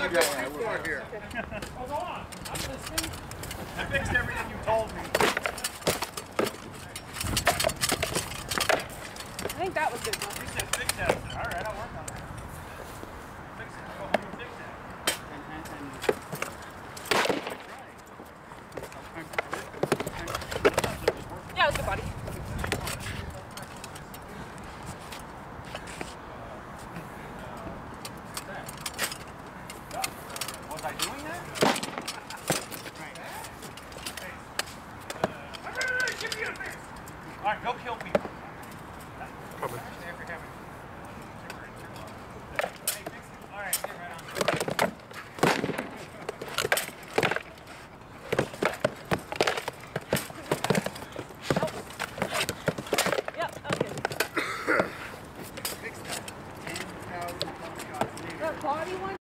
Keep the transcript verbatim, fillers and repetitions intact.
I've got two for here. Hold on. I'm listening. I fixed everything you told me. I think that was good enough. You said fix that. All right, I'll work on that. Fix it. Go home and fix that. And, and, and. Yeah, it was good, buddy. Was I doing that? All right, go kill people. Coming. All right, get right on. Yep, okay. Fix that. ten thousand shots later. That body one?